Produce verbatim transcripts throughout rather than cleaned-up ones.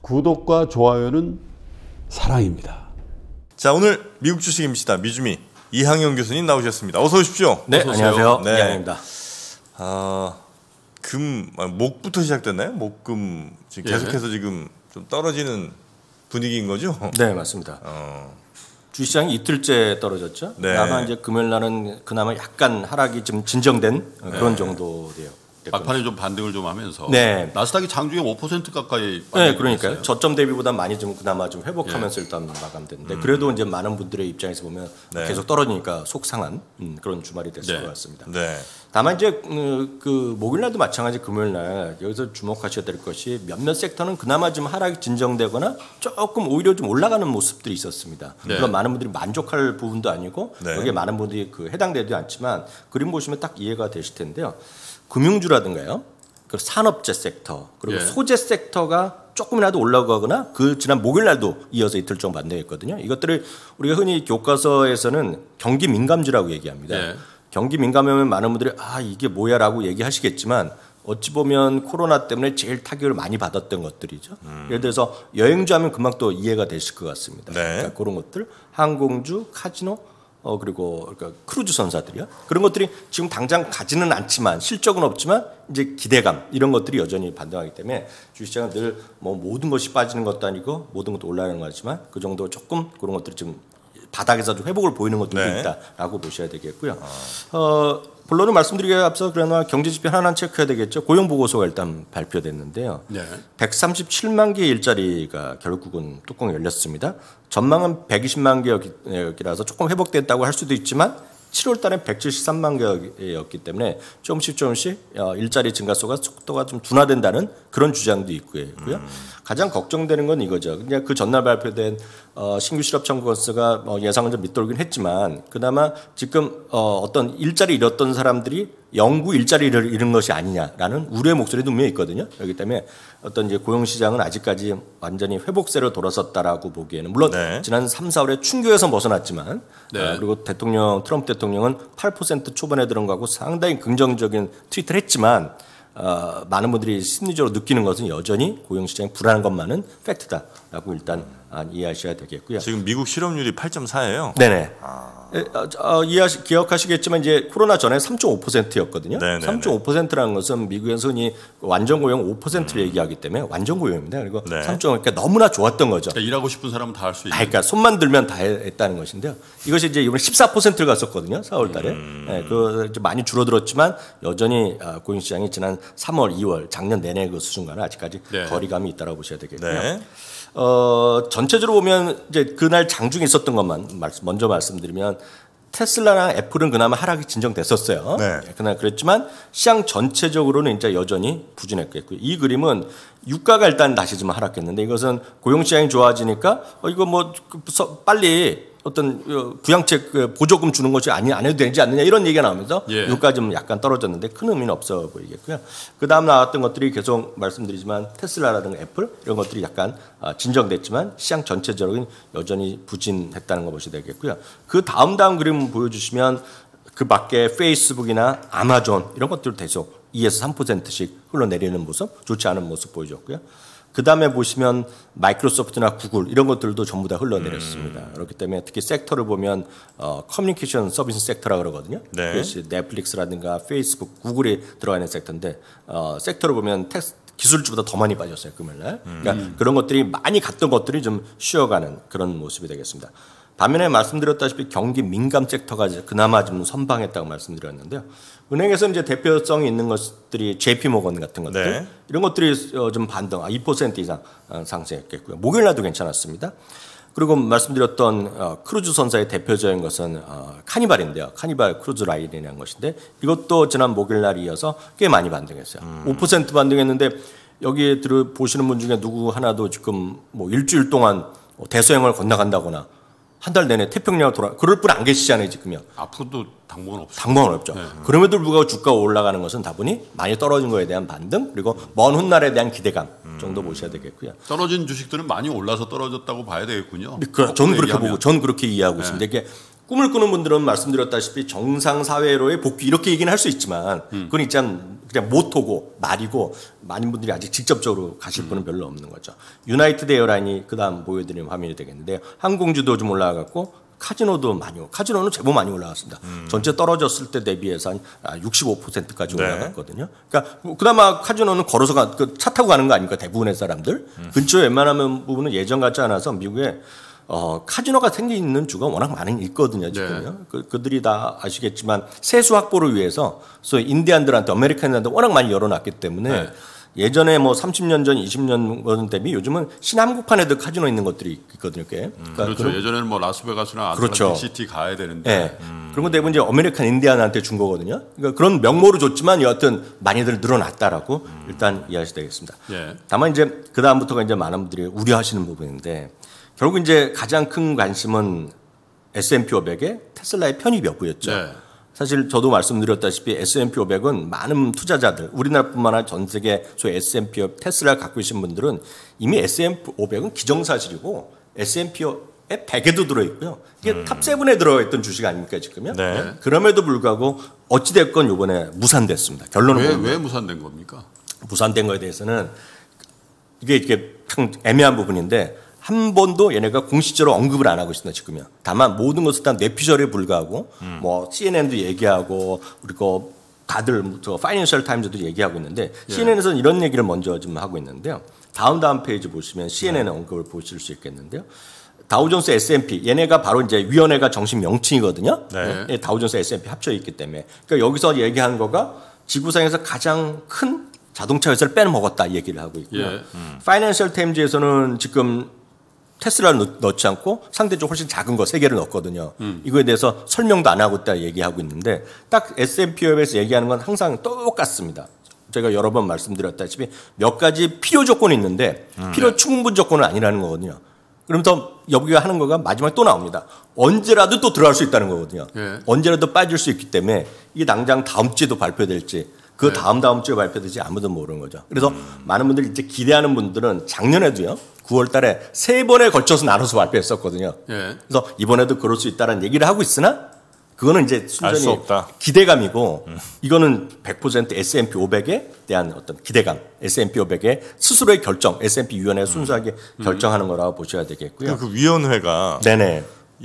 구독과 좋아요는 사랑입니다. 자, 오늘 미국 주식입니다. 미주미 이항영 교수님 나오셨습니다. 어서 오십시오. 네, 어서 안녕하세요. 네. 이항영입니다. 아, 금, 아, 목부터 시작됐나요? 목금 지금 계속해서 예. 지금 좀 떨어지는 분위기인 거죠? 네, 맞습니다. 어. 주시장이 이틀째 떨어졌죠. 네. 다만 이제 금요일 날은 그나마 약간 하락이 좀 진정된 그런 네. 정도 돼요. 막판에 좀 반등을 좀 하면서 네. 나스닥이 장중에 오 퍼센트 가까이 네, 그러니까요. 저점 대비보다 많이 좀 그나마 좀 회복하면서 예. 일단 마감됐는데 음. 그래도 이제 많은 분들의 입장에서 보면 네. 계속 떨어지니까 속상한 음, 그런 주말이 됐을 네. 것 같습니다. 네. 다만 이제 그, 그 목요일날도 마찬가지 금요일날 여기서 주목하셔야 될 것이 몇몇 섹터는 그나마 좀 하락이 진정되거나 조금 오히려 좀 올라가는 모습들이 있었습니다. 네. 물론 많은 분들이 만족할 부분도 아니고 네. 여기에 많은 분들이 그 해당되지 않지만 그림 보시면 딱 이해가 되실 텐데요. 금융주라든가요, 그 산업재 섹터 그리고 예. 소재 섹터가 조금이라도 올라가거나 그 지난 목요일날도 이어서 이틀 정도 반등했거든요. 이것들을 우리가 흔히 교과서에서는 경기 민감주라고 얘기합니다. 예. 경기 민감하면 많은 분들이 아 이게 뭐야라고 얘기하시겠지만 어찌 보면 코로나 때문에 제일 타격을 많이 받았던 것들이죠. 음. 예를 들어서 여행주 하면 금방 또 이해가 되실 것 같습니다. 네. 그러니까 그런 것들, 항공주, 카지노. 어 그리고 그러니까 크루즈 선사들이요. 그런 것들이 지금 당장 가지는 않지만 실적은 없지만 이제 기대감 이런 것들이 여전히 반등하기 때문에 주식시장은 늘 뭐 모든 것이 빠지는 것도 아니고 모든 것도 올라가는 거지만 그 정도 조금 그런 것들이 좀 바닥에서 좀 회복을 보이는 것들도 네. 있다라고 보셔야 되겠고요. 아. 어, 본론을 말씀드리기에 앞서 그러나 경제지표 하나는 체크해야 되겠죠. 고용보고서가 일단 발표됐는데요. 네. 백삼십칠만 개의 일자리가 결국은 뚜껑이 열렸습니다. 전망은 백이십만 개였기라서 조금 회복됐다고 할 수도 있지만 칠월 달에 백칠십삼만 개였기 때문에 조금씩 조금씩 일자리 증가속가 속도가 좀 둔화된다는 그런 주장도 있고요. 음. 가장 걱정되는 건 이거죠. 그냥 그 전날 발표된 신규 실업 청구 건수가 예상은 좀 밑돌긴 했지만 그나마 지금 어떤 일자리 잃었던 사람들이 영구 일자리를 잃은 것이 아니냐라는 우려의 목소리도 분명히 있거든요. 그렇기 때문에 어떤 이제 고용 시장은 아직까지 완전히 회복세로 돌아섰다라고 보기에는 물론 네. 지난 삼, 사월에 충격에서 벗어났지만 네. 어, 그리고 대통령 트럼프 대통령은 팔 퍼센트 초반에 들은 거하고 상당히 긍정적인 트위터를 했지만 어, 많은 분들이 심리적으로 느끼는 것은 여전히 고용 시장이 불안한 것만은 팩트다라고 일단 아, 이해하셔야 되겠고요. 지금 미국 실업률이 팔 점 사예요. 네네. 아. 에, 어, 이해하시, 기억하시겠지만 이제 코로나 전에 삼 점 오 퍼센트였거든요. 네네네. 삼 점 오 퍼센트라는 것은 미국에서 흔히 완전 고용 오 퍼센트를 음. 얘기하기 때문에 완전 고용입니다. 그리고 네. 삼 점 오 그러니까 너무나 좋았던 거죠. 그러니까 일하고 싶은 사람은 다 할 수 있는. 아, 그러니까 손만 들면 다 했다는 것인데요. 이것이 이제 이번에 십사 퍼센트를 갔었거든요. 사월 달에. 음. 네, 그 많이 줄어들었지만 여전히 고용 시장이 지난 삼월, 이월 작년 내내 그 수준과는 아직까지 네. 거리감이 있다고 보셔야 되겠고요. 네. 어, 전체적으로 보면 이제 그날 장중에 있었던 것만 말씀, 먼저 말씀드리면 테슬라랑 애플은 그나마 하락이 진정됐었어요. 네. 그날 그랬지만 시장 전체적으로는 이제 여전히 부진했겠고요. 이 그림은 유가가 일단 다시 좀 하락했는데 이것은 고용 시장이 좋아지니까 어, 이거 뭐 빨리 어떤 부양책 보조금 주는 것이 아니 안 해도 되지 않느냐 이런 얘기가 나오면서 예. 유가 좀 약간 떨어졌는데 큰 의미는 없어 보이겠고요. 그 다음 나왔던 것들이 계속 말씀드리지만 테슬라라든가 애플 이런 것들이 약간 진정됐지만 시장 전체적으로 여전히 부진했다는 거 보셔야 되겠고요. 그 다음 다음 그림 보여주시면 그 밖에 페이스북이나 아마존 이런 것들 계속 이에서 삼 퍼센트씩 흘러내리는 모습 좋지 않은 모습 보여줬고요. 그 다음에 보시면 마이크로소프트나 구글 이런 것들도 전부 다 흘러내렸습니다. 음. 그렇기 때문에 특히 섹터를 보면 어, 커뮤니케이션 서비스 섹터라고 그러거든요. 네. 그것이 넷플릭스라든가 페이스북, 구글이 들어가 있는 섹터인데 어, 섹터를 보면 텍스, 기술주보다 더 많이 빠졌어요. 금요일날. 음. 그러니까 그런 것들이 많이 갔던 것들이 좀 쉬어가는 그런 모습이 되겠습니다. 반면에 말씀드렸다시피 경기 민감 섹터가 그나마 좀 선방했다고 말씀드렸는데요. 은행에서 이제 대표성이 있는 것들이 제이피모건 같은 것들 네. 이런 것들이 좀 반등, 이 퍼센트 이상 상승했겠고요. 목요일날도 괜찮았습니다. 그리고 말씀드렸던 크루즈 선사의 대표적인 것은 카니발인데요. 카니발 크루즈 라인이라는 것인데 이것도 지난 목요일날 이어서 꽤 많이 반등했어요. 음. 오 퍼센트 반등했는데 여기에 들어 보시는 분 중에 누구 하나도 지금 뭐 일주일 동안 대서양을 건너간다거나 한 달 내내 태평양을 돌아 그럴 분 안 계시잖아요 지금요. 앞으로도 당분간 없죠. 당분간 없죠. 네. 그럼에도 불구하고 주가가 올라가는 것은 다분히 많이 떨어진 거에 대한 반등 그리고 먼 훗날에 대한 기대감 정도 보셔야 되겠고요. 떨어진 주식들은 많이 올라서 떨어졌다고 봐야 되겠군요. 그, 저는 그렇게 얘기하면. 보고 저는 그렇게 이해하고 네. 있습니다. 이게 꿈을 꾸는 분들은 말씀드렸다시피 정상 사회로의 복귀 이렇게 얘기는 할 수 있지만 음. 그건 일단 그냥 모토고 말이고 많은 분들이 아직 직접적으로 가실 음. 분은 별로 없는 거죠. 유나이티드 에어라인이 그다음 보여드리는 화면이 되겠는데 항공주도 좀 올라갔고 카지노도 많이 카지노는 제법 많이 올라갔습니다. 음. 전체 떨어졌을 때 대비해서 한 육십오 퍼센트까지 올라갔거든요. 네. 그러니까 그나마 카지노는 걸어서 가, 차 타고 가는 거 아닙니까? 대부분의 사람들 음. 근처에 웬만하면 부분은 예전 같지 않아서 미국에 어, 카지노가 생겨 있는 주가 워낙 많이 있거든요, 지금요. 네. 그, 그들이 다 아시겠지만 세수 확보를 위해서 소위 인디안들한테, 아메리칸들한테 워낙 많이 열어놨기 때문에 네. 예전에 뭐 삼십 년 전, 이십 년 전 대비 요즘은 신한국판에도 카지노 있는 것들이 있거든요, 꽤. 음, 그러니까 그렇죠. 그런, 예전에는 뭐 라스베가스나 그렇죠. 아틀란틱 시티 가야 되는데. 네. 음. 그런 거 대부분 이제 아메리칸 인디안한테 준 거거든요. 그러니까 그런 명목으로 줬지만 여하튼 많이들 늘어났다라고 음. 일단 이해하셔야 되겠습니다. 예. 다만 이제 그 다음부터가 이제 많은 분들이 우려하시는 부분인데 결국 이제 가장 큰 관심은 에스 앤 피 오백의 테슬라의 편입 여부였죠. 네. 사실 저도 말씀드렸다시피 에스 앤 피 오백은 많은 투자자들, 우리나라뿐만 아니라 전 세계 소위 에스 앤 피 테슬라를 갖고 계신 분들은 이미 에스 앤 피 오백은 기정사실이고 에스 앤 피의 백에도 들어있고요. 이게 음. 탑세븐에 들어있던 주식 아닙니까 지금요? 네. 그럼에도 불구하고 어찌됐건 이번에 무산됐습니다. 결론은 왜, 보면. 왜 무산된 겁니까? 무산된 거에 대해서는 이게 이게 애매한 부분인데 한 번도 얘네가 공식적으로 언급을 안 하고 있습니다, 지금요. 다만 모든 것을 다 뇌피셜에 불과하고, 음. 뭐, 씨엔엔도 얘기하고, 그리고 다들, 저, 파이낸셜 타임즈도 얘기하고 있는데, 예. 씨엔엔에서는 이런 얘기를 먼저 좀 하고 있는데요. 다음 다음 페이지 보시면 씨엔엔의 네. 언급을 보실 수 있겠는데요. 다우존스 에스 앤 피, 얘네가 바로 이제 위원회가 정식 명칭이거든요. 네. 예, 다우존스 에스 앤 피 합쳐 있기 때문에. 그러니까 여기서 얘기한 거가 지구상에서 가장 큰 자동차 회사를 빼먹었다 얘기를 하고 있고요. 예. 음. 파이낸셜 타임즈에서는 지금 테슬라를 넣지 않고 상대적으로 훨씬 작은 거 세 개를 넣었거든요. 음. 이거에 대해서 설명도 안 하고 있다 얘기하고 있는데 딱 에스 앤 피에서 얘기하는 건 항상 똑같습니다. 제가 여러 번 말씀드렸다시피 몇 가지 필요 조건이 있는데 음. 필요 충분 조건은 아니라는 거거든요. 그러면서 여기가 하는 거가 마지막에 또 나옵니다. 언제라도 또 들어갈 수 있다는 거거든요. 예. 언제라도 빠질 수 있기 때문에 이게 당장 다음 주에도 발표될지 그 다음 다음 주에 발표되지 아무도 모르는 거죠. 그래서 음. 많은 분들이 이제 기대하는 분들은 작년에도요. 구월 달에 세 번에 걸쳐서 나눠서 발표했었거든요. 예. 그래서 이번에도 그럴 수 있다는 얘기를 하고 있으나 그거는 이제 순전히 기대감이고 음. 이거는 백 퍼센트 에스 앤 피 오백에 대한 어떤 기대감, 에스 앤 피 오백의 스스로의 결정, 에스 앤 피 위원회가 순수하게 음. 결정하는 거라고 보셔야 되겠고요. 그 위원회가 네네.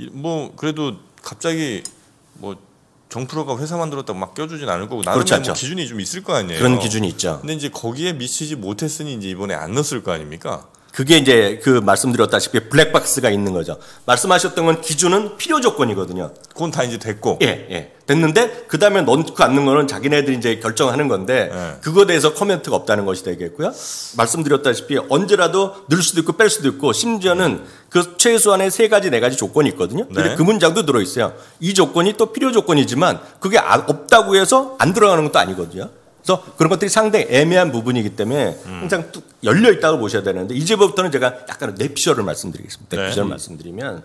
뭐 그래도 갑자기 뭐 정프로가 회사 만들었다고 막 껴주진 않을 거고 나름의 그렇죠. 뭐 기준이 좀 있을 거 아니에요. 그런 기준이 있죠. 근데 이제 거기에 미치지 못했으니 이제 이번에 안 넣었을 거 아닙니까? 그게 이제 그 말씀드렸다시피 블랙박스가 있는 거죠. 말씀하셨던 건 기준은 필요 조건이거든요. 그건 다 이제 됐고. 예, 예. 됐는데 그 다음에 넣고 않는 거는 자기네들이 이제 결정하는 건데 예. 그거에 대해서 코멘트가 없다는 것이 되겠고요. 말씀드렸다시피 언제라도 넣을 수도 있고 뺄 수도 있고 심지어는 그 최소한의 세 가지 네 가지 조건이 있거든요. 근데 네. 그 문장도 들어있어요. 이 조건이 또 필요 조건이지만 그게 없다고 해서 안 들어가는 것도 아니거든요. 그래서 그런 것들이 상당히 애매한 부분이기 때문에 음. 항상 뚝 열려 있다고 보셔야 되는데 이제부터는 제가 약간 뇌피셜을 말씀드리겠습니다. 뇌피셜을 네. 말씀드리면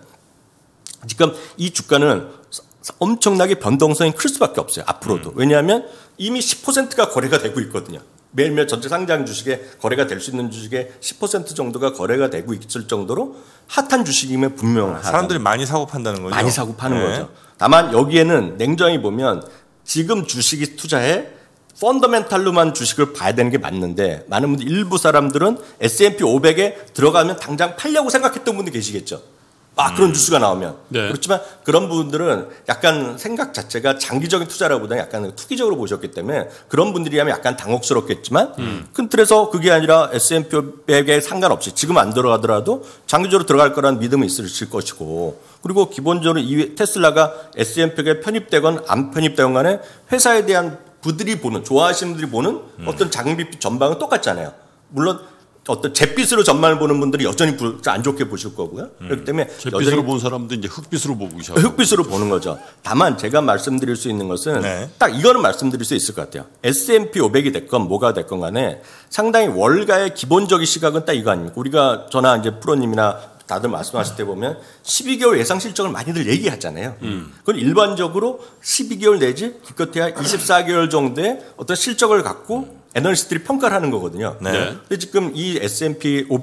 지금 이 주가는 엄청나게 변동성이 클 수밖에 없어요. 앞으로도. 음. 왜냐하면 이미 십 퍼센트가 거래가 되고 있거든요. 매일매일 전체 상장 주식에 거래가 될 수 있는 주식의 십 퍼센트 정도가 거래가 되고 있을 정도로 핫한 주식임에 분명하다. 사람들이 많이 사고 판다는 거죠. 많이 사고 파는 네. 거죠. 다만 여기에는 냉정히 보면 지금 주식이 투자해 펀더멘탈로만 주식을 봐야 되는 게 맞는데 많은 분들 일부 사람들은 에스 앤 피 오백에 들어가면 당장 팔려고 생각했던 분들 계시겠죠. 아 그런 음. 뉴스가 나오면 네. 그렇지만 그런 분들은 약간 생각 자체가 장기적인 투자라보다는 약간 투기적으로 보셨기 때문에 그런 분들이라면 약간 당혹스럽겠지만 음. 큰 틀에서 그게 아니라 에스 앤 피 오백에 상관없이 지금 안 들어가더라도 장기적으로 들어갈 거라는 믿음이 있을 것이고 그리고 기본적으로 이 테슬라가 에스 앤 피 오백에 편입되건 안 편입되건 간에 회사에 대한 부들이 보는 좋아하시는 분들이 보는 음. 어떤 장밋빛 전망은 똑같잖아요. 물론 어떤 잿빛으로 전망을 보는 분들이 여전히 안 좋게 보실 거고요. 음. 그렇기 때문에 잿빛으로 본 사람도 이제 흑빛으로 보고 계셔. 흑빛으로 보는 거죠. 다만 제가 말씀드릴 수 있는 것은 네. 딱 이거는 말씀드릴 수 있을 것 같아요. 에스 앤 피 오백이 됐건 뭐가 됐건 간에 상당히 월가의 기본적인 시각은 딱 이거 아닙니까? 우리가 저나 이제 프로님이나 다들 말씀하실 때 보면 십이 개월 예상 실적을 많이들 얘기하잖아요. 음. 그건 일반적으로 십이 개월 내지 기껏해야 이십사 개월 정도의 어떤 실적을 갖고 애널리스트들이 평가를 하는 거거든요. 네. 근데 지금 이 에스 앤 피 오백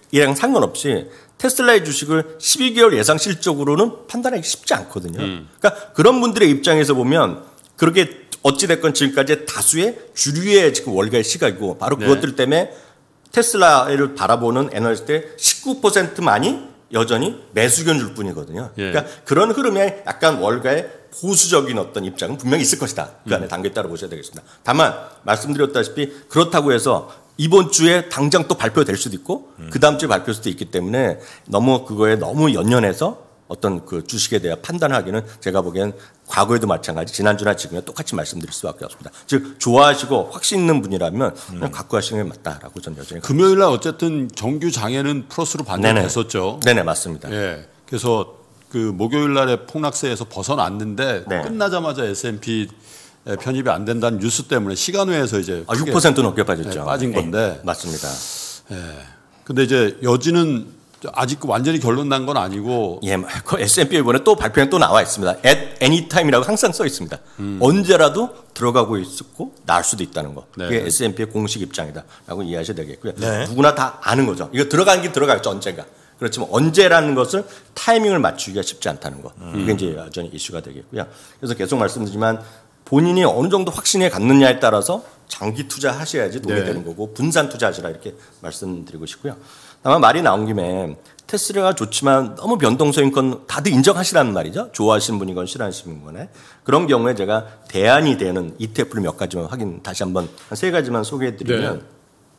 이랑 상관없이 테슬라의 주식을 십이 개월 예상 실적으로는 판단하기 쉽지 않거든요. 음. 그러니까 그런 분들의 입장에서 보면 그렇게 어찌됐건 지금까지 다수의 주류의 지금 월가의 시각이고 바로 네. 그것들 때문에 테슬라를 바라보는 애널리스트의 십구 퍼센트만이 여전히 매수견줄 뿐이거든요. 예. 그러니까 그런 흐름에 약간 월가의 보수적인 어떤 입장은 분명히 있을 것이다. 그 안에 음. 단계에 따라 보셔야 되겠습니다. 다만 말씀드렸다시피 그렇다고 해서 이번 주에 당장 또 발표될 수도 있고 음. 그 다음 주에 발표될 수도 있기 때문에 너무 그거에 너무 연연해서 어떤 그 주식에 대한 판단하기는 제가 보기엔 과거에도 마찬가지 지난주나 지금에 똑같이 말씀드릴 수밖에 없습니다. 즉 좋아하시고 확신 있는 분이라면 그냥 음. 갖고 가시는 게 맞다라고 저는 여전히 금요일 날 어쨌든 정규 장에는 플러스로 반등했었죠. 네네 맞습니다. 예. 그래서 그 목요일 날에 폭락세에서 벗어났는데 네. 끝나자마자 에스 앤 피 편입이 안 된다는 뉴스 때문에 시간 외에서 이제 아, 육 퍼센트 넘게 빠졌죠. 예, 빠진 건데 네, 맞습니다. 예. 근데 이제 여지는 아직 완전히 결론 난 건 아니고. 예, 그 에스 앤 피 이번에 또 발표에 또 나와 있습니다. at any time이라고 항상 써 있습니다. 음. 언제라도 들어가고 있고 나올 수도 있다는 거. 네. 그게 에스 앤 피의 공식 입장이다라고 이해하셔야 되겠고요. 네. 누구나 다 아는 거죠. 이거 들어가는 게 들어가겠죠, 언젠가. 그렇지만 언제라는 것을 타이밍을 맞추기가 쉽지 않다는 거. 음. 그게 이제 여전히 이슈가 되겠고요. 그래서 계속 말씀드리지만 본인이 어느 정도 확신에 갖느냐에 따라서 장기 투자하셔야지 도움이 네. 되는 거고 분산 투자하시라 이렇게 말씀드리고 싶고요. 다만 말이 나온 김에 테슬라가 좋지만 너무 변동성인 건 다들 인정하시라는 말이죠. 좋아하시는 분이건 싫어하시는 분에 그런 경우에 제가 대안이 되는 이티에프를 몇 가지만 확인 다시 한번 한 세 가지만 소개해드리면 네.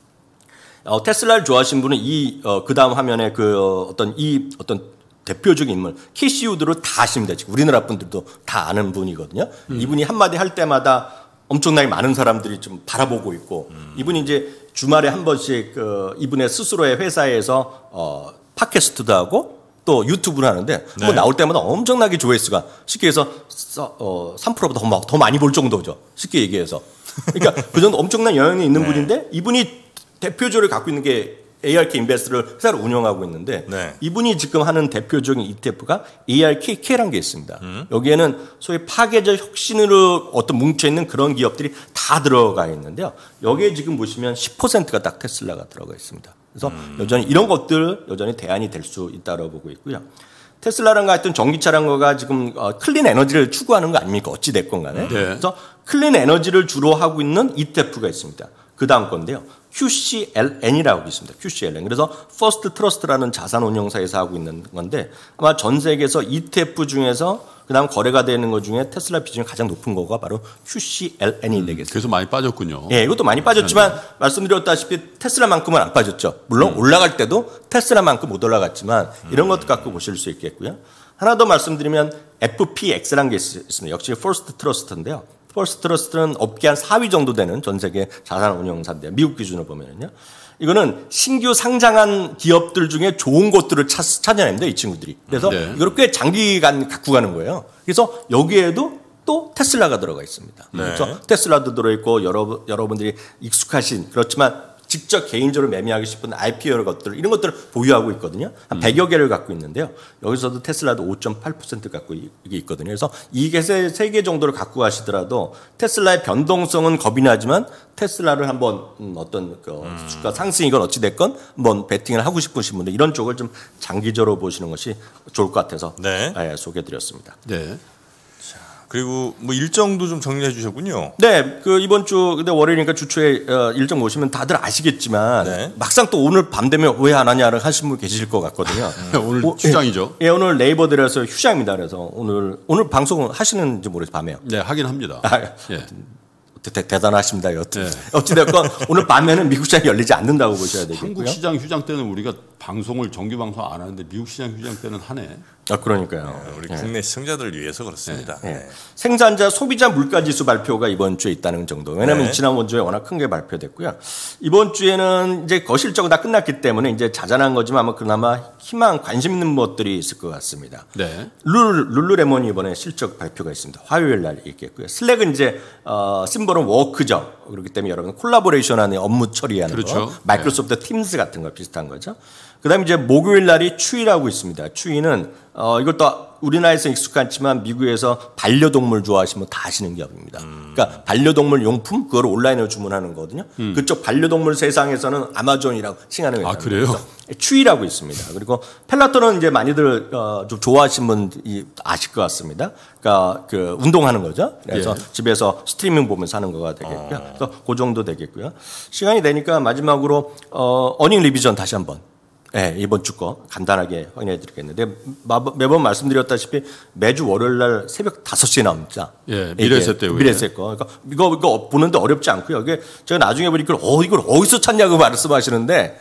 어, 테슬라를 좋아하시는 분은 이 어, 그 다음 화면에 그 어, 어떤 이 어떤 대표적인 인물 캐시 우드를 다 아십니다. 지금 우리나라 분들도 다 아는 분이거든요. 음. 이분이 한마디 할 때마다 엄청나게 많은 사람들이 좀 바라보고 있고 음. 이분이 이제 주말에 한 번씩 그 이분의 스스로의 회사에서 어, 팟캐스트도 하고 또 유튜브를 하는데 네. 한번 나올 때마다 엄청나게 조회수가 쉽게 해서 어, 삼 퍼센트보다 더, 더 많이 볼 정도죠. 쉽게 얘기해서. 그러니까 그 정도 엄청난 영향이 있는 네. 분인데 이분이 대표적으로 갖고 있는 게 에이알케이 인베스트를 회사를 운영하고 있는데 네. 이분이 지금 하는 대표적인 이티에프가 에이알케이케이라는 게 있습니다. 음. 여기에는 소위 파괴적 혁신으로 어떤 뭉쳐있는 그런 기업들이 다 들어가 있는데요. 여기에 지금 보시면 십 퍼센트가 딱 테슬라가 들어가 있습니다. 그래서 음. 여전히 이런 것들 여전히 대안이 될 수 있다고 보고 있고요. 테슬라랑 같은 전기차량과 지금 클린 에너지를 추구하는 거 아닙니까? 어찌 됐건 간에. 네. 그래서 클린 에너지를 주로 하고 있는 이티에프가 있습니다. 그 다음 건데요. 큐씨엘엔이라고 있습니다. 큐씨엘엔. 그래서 퍼스트 트러스트라는 자산 운용사에서 하고 있는 건데 아마 전 세계에서 이티에프 중에서 그다음 거래가 되는 것 중에 테슬라 비중이 가장 높은 거가 바로 큐씨엘엔이 음, 되겠습니다. 그래서 많이 빠졌군요. 예, 이것도 많이 빠졌지만 네. 말씀드렸다시피 테슬라만큼은 안 빠졌죠. 물론 음. 올라갈 때도 테슬라만큼 못 올라갔지만 이런 것도 갖고 보실 수 있겠고요. 하나 더 말씀드리면 에프피엑스라는 게 있습니다. 역시 퍼스트 트러스트인데요. 퍼스트 트러스트는 업계 한 사 위 정도 되는 전 세계 자산 운용사인데요. 미국 기준으로 보면요. 이거는 신규 상장한 기업들 중에 좋은 것들을 찾, 찾아냅니다. 이 친구들이. 그래서 네. 이걸 꽤 장기간 갖고 가는 거예요. 그래서 여기에도 또 테슬라가 들어가 있습니다. 네. 그래서 테슬라도 들어있고 여러, 여러분들이 익숙하신 그렇지만 직접 개인적으로 매매하고 싶은 아이피오 것들 이런 것들을 보유하고 있거든요. 한 백여 개를 갖고 있는데요. 여기서도 테슬라도 오 점 팔 퍼센트 갖고 이게 있거든요. 그래서 이게 세 개 정도를 갖고 가시더라도 테슬라의 변동성은 겁이 나지만 테슬라를 한번 음 어떤 그 주가 상승이건 어찌 됐건 한번 베팅을 하고 싶으신 분들 이런 쪽을 좀 장기적으로 보시는 것이 좋을 것 같아서 네. 네, 소개해드렸습니다. 네. 그리고 뭐 일정도 좀 정리해 주셨군요. 네, 그 이번 주 근데 월요일이니까 주초에 어, 일정 보시면 다들 아시겠지만 네. 막상 또 오늘 밤 되면 왜 안 하냐를 하신 분 계실 것 같거든요. 오늘 휴장이죠. 예, 예, 오늘 네이버들에서 휴장입니다. 그래서 오늘 오늘 방송 하시는지 모르겠어요. 밤에요. 네, 하긴 합니다. 아, 예. 대, 대단하십니다. 여튼 네. 어찌됐건 오늘 밤에는 미국 시장이 열리지 않는다고 보셔야 되겠고요. 한국 시장 휴장 때는 우리가 방송을 정규 방송 안 하는데 미국 시장 휴장 때는 하네. 아 그러니까요. 네, 우리 국내 네. 시청자들을 위해서 그렇습니다. 네. 네. 생산자 소비자 물가지수 발표가 이번 주에 있다는 정도. 왜냐하면 네. 지난번 주에 워낙 큰 게 발표됐고요. 이번 주에는 이제 거실적은 다 끝났기 때문에 이제 자잘한 거지만 아마 그나마 희망 관심 있는 것들이 있을 것 같습니다. 네. 룰 룰루레몬이 이번에 실적 발표가 있습니다. 화요일 날 있겠고요. 슬랙은 이제 어, 심벌은 워크죠. 그렇기 때문에 여러분 콜라보레이션하는 업무 처리하는 그렇죠. 거. 마이크로소프트 네. 팀스 같은 거 비슷한 거죠. 그다음에 이제 목요일 날이 추이라고 있습니다. 추이는 어, 이것도 우리나라에서 익숙하지만 미국에서 반려동물 좋아하시면 다 아시는 기업입니다. 음. 그러니까 반려동물 용품 그걸 온라인으로 주문하는 거거든요. 음. 그쪽 반려동물 세상에서는 아마존이라고 칭하는 회사입니다. 아, 그래요? 추위라고 있습니다. 그리고 펠라톤은 이제 많이들 어, 좀 좋아하시는 분이 아실 것 같습니다. 그러니까 그 운동하는 거죠. 그래서 예. 집에서 스트리밍 보면서 하는 거가 되겠고요. 어. 그래서 그 정도 되겠고요. 시간이 되니까 마지막으로 어, 어닝 리비전 다시 한번. 네, 이번 주 거 간단하게 확인해 드리겠는데 매번 말씀드렸다시피 매주 월요일 날 새벽 다섯 시에 나옵니다. 예, 미래세 때 미래세 거. 그러니까 이거 이거 보는데 어렵지 않고요. 이게 제가 나중에 보니까 어 이걸 어디서 찾냐고 말씀하시는데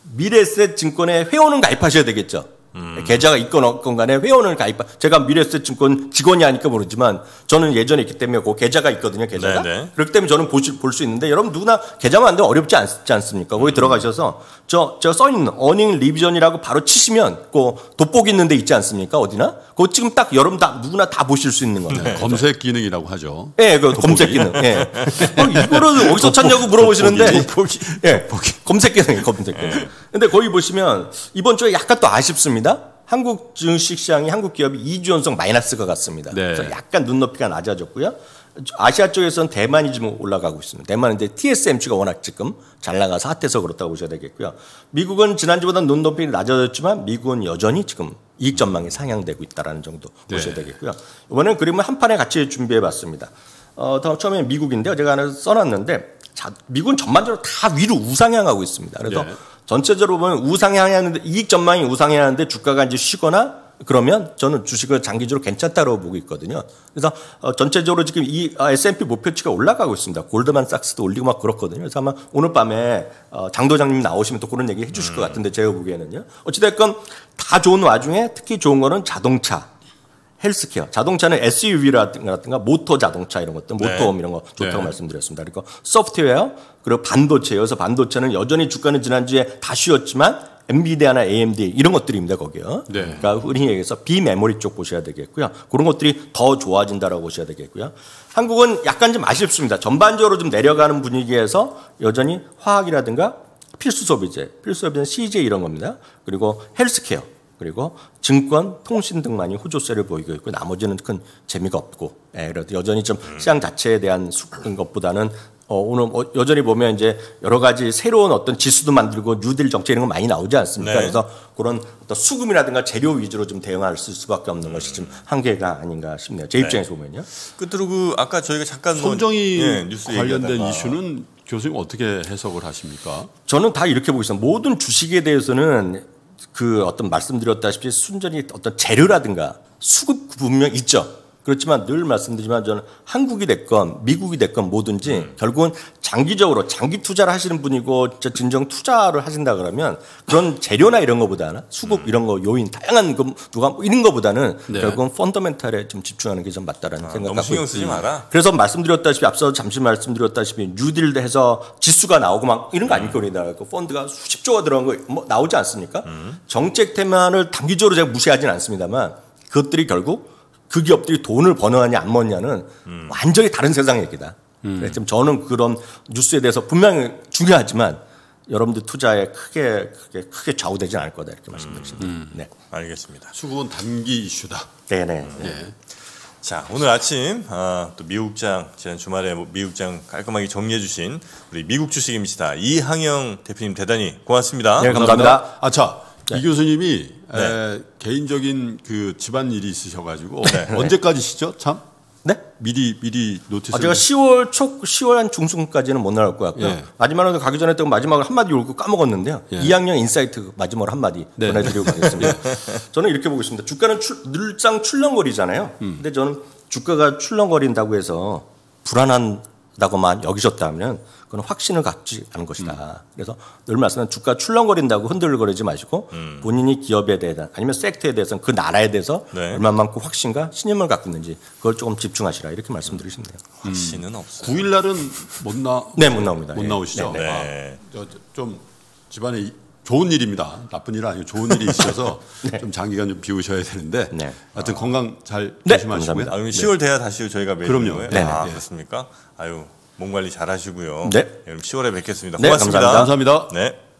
미래세 증권에 회원은 가입하셔야 되겠죠. 음. 계좌가 있건 없건 간에 회원을 가입하 제가 미래세 증권 직원이 아니까 모르지만 저는 예전에 있기 때문에 그 계좌가 있거든요. 계좌가. 네네. 그렇기 때문에 저는 볼 수 있는데 여러분 누구나 계좌만 안 되면 어렵지 않지 않습니까? 거기 음. 들어가셔서 저, 저 써있는 어닝 리비전이라고 바로 치시면 그 돋보기 있는 데 있지 않습니까? 어디나? 그거 지금 딱 여러분 다 누구나 다 보실 수 있는 거예요. 네. 검색 기능이라고 하죠. 예, 네, 그 검색 기능. 예. 어, 이거를 어디서 찾냐고 물어보시는데. 돋보기. 예. 검색 기능, 검색 기능. 근데 거기 보시면 이번 주에 약간 또 아쉽습니다. 한국 증시시장이 한국 기업이 이 주 연속 마이너스가 갔습니다. 네. 그래서 약간 눈높이가 낮아졌고요. 아시아 쪽에서는 대만이 지금 올라가고 있습니다. 대만은 이제 티에스엠씨가 워낙 지금 잘 나가서 핫해서 그렇다고 보셔야 되겠고요. 미국은 지난주보다 눈높이가 낮아졌지만 미국은 여전히 지금 이익 전망이 상향되고 있다는 정도 네. 보셔야 되겠고요. 이번에는 그림을 한 판에 같이 준비해 봤습니다. 어, 처음에 미국인데요. 제가 하나 써놨는데 자, 미국은 전반적으로 다 위로 우상향하고 있습니다. 그래서 네. 전체적으로 보면 우상향하는데 이익 전망이 우상향하는데 주가가 이제 쉬거나 그러면 저는 주식을 장기적으로 괜찮다고 보고 있거든요. 그래서 어 전체적으로 지금 이 에스앤피 목표치가 올라가고 있습니다. 골드만삭스도 올리고 막 그렇거든요. 그래서 아마 오늘 밤에 어 장도장님 나오시면 또 그런 얘기 해주실 것 같은데 제가 보기에는요. 어찌됐건 다 좋은 와중에 특히 좋은 거는 자동차. 헬스케어, 자동차는 에스유브이라든가 모터 자동차 이런 것들, 모터홈 네. 이런 거 좋다고 네. 말씀드렸습니다. 그리고 소프트웨어, 그리고 반도체, 여기서 반도체는 여전히 주가는 지난주에 다 쉬었지만 엔비디아나 에이엠디 이런 것들입니다, 거기요. 네. 그러니까 흔히 얘기해서 비메모리 쪽 보셔야 되겠고요. 그런 것들이 더 좋아진다라고 보셔야 되겠고요. 한국은 약간 좀 아쉽습니다. 전반적으로 좀 내려가는 분위기에서 여전히 화학이라든가 필수 소비재, 필수 소비재는 씨제이 이런 겁니다. 그리고 헬스케어. 그리고 증권, 통신 등만이 호조세를 보이고 있고 나머지는 큰 재미가 없고, 예, 그래도 여전히 좀 시장 자체에 대한 수급인 것보다는 어, 오늘 여전히 보면 이제 여러 가지 새로운 어떤 지수도 만들고 뉴딜 정책 이런 거 많이 나오지 않습니까? 네. 그래서 그런 어떤 수급이라든가 재료 위주로 좀 대응할 수밖에 없는 것이 좀 한계가 아닌가 싶네요. 제 입장에서 네. 보면요. 끝으로 그 아까 저희가 잠깐 손정희 예, 뉴스 관련된 얘기하다가. 이슈는 교수님 어떻게 해석을 하십니까? 저는 다 이렇게 보고 있습니다. 모든 주식에 대해서는 그 어떤 말씀드렸다시피 순전히 어떤 재료라든가 수급 분명 있죠. 그렇지만 늘 말씀드리지만 저는 한국이 됐건 미국이 됐건 뭐든지 음. 결국은 장기적으로 장기 투자를 하시는 분이고 진정 투자를 하신다 그러면 그런 재료나 이런 거보다는 수급 음. 이런 거 요인 다양한 거 누가 이런 거보다는 네. 결국은 펀더멘탈에 좀 집중하는 게 좀 맞다라는 아, 생각을 너무 신경 쓰지 마라. 그래서 말씀드렸다시피 앞서 잠시 말씀드렸다시피 뉴딜 해서 지수가 나오고 막 이런 거 아닙니까? 우리나라 그 펀드가 수십 조가 들어간 거 뭐 나오지 않습니까? 음. 정책 테마를 단기적으로 제가 무시하지는 않습니다만 그것들이 결국 그 기업들이 돈을 버느냐 안 버느냐는 음. 완전히 다른 세상 얘기다. 음. 그래서 저는 그런 뉴스에 대해서 분명히 중요하지만 여러분들 투자에 크게 크게 크게 좌우되지는 않을 거다 이렇게 말씀드리겠습니다. 음. 네, 알겠습니다. 수급은 단기 이슈다. 네네. 음. 네. 자, 오늘 아침 아, 또 미국장 지난 주말에 미국장 깔끔하게 정리해주신 우리 미국 주식입니다. 이항영 대표님 대단히 고맙습니다. 네, 감사합니다. 아차. 네. 이 교수님이 네. 에, 개인적인 그 집안 일이 있으셔가지고 네. 언제까지시죠? 참? 네? 미리 미리 노티스. 아, 제가 시월 초 시월 한 중순까지는 못 나올 것 같고요. 예. 마지막으로 가기 전에 또 마지막으로 한 마디 올고 까먹었는데요. 예. 이학년 인사이트 마지막으로 한 마디 네. 전해드리고 가겠습니다. 저는 이렇게 보고 있습니다. 주가는 출, 늘상 출렁거리잖아요. 음. 근데 저는 주가가 출렁거린다고 해서 불안한다고만 여기셨다면. 그건 확신을 갖지 않은 것이다. 음. 그래서 늘 말씀하는 주가 출렁거린다고 흔들거리지 마시고 음. 본인이 기업에 대한 아니면 섹터에 대해서는 그 나라에 대해서 네. 얼마만큼 확신과 신념을 갖고 있는지 그걸 조금 집중하시라 이렇게 말씀드리시면 돼요. 음. 확신은 없어요. 구 일 날은 못 나. 네, 못 나옵니다. 못 예. 나오시죠. 네, 네. 아, 좀 집안에 좋은 일입니다. 나쁜 일은 아니고 좋은 일이 있어서 네. 좀 장기간 좀 비우셔야 되는데. 네. 하여튼 아. 건강 잘 네, 조심하시고요. 아, 시월 돼야 다시 저희가 매일 그럼요. 거예요? 네. 아, 네. 그렇습니까? 아유. 몸 관리 잘 하시고요. 네. 그럼 시월에 뵙겠습니다. 네, 고맙습니다. 감사합니다. 네.